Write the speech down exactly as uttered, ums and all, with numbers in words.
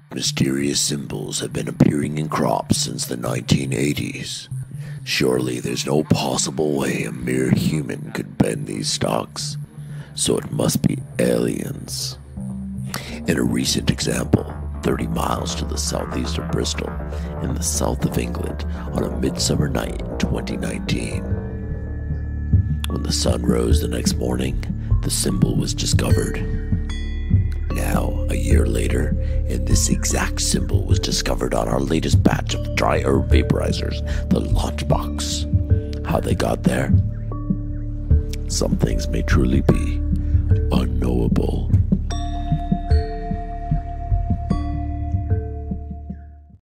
Mysterious symbols have been appearing in crops since the nineteen eighties. Surely there's no possible way a mere human could bend these stalks, so it must be aliens. In a recent example, thirty miles to the southeast of Bristol, in the south of England, on a midsummer night in twenty nineteen. When the sun rose the next morning, the symbol was discovered. Now, a year later, and this exact symbol was discovered on our latest batch of dry herb vaporizers, the Launchbox. How they got there? Some things may truly be unknowable.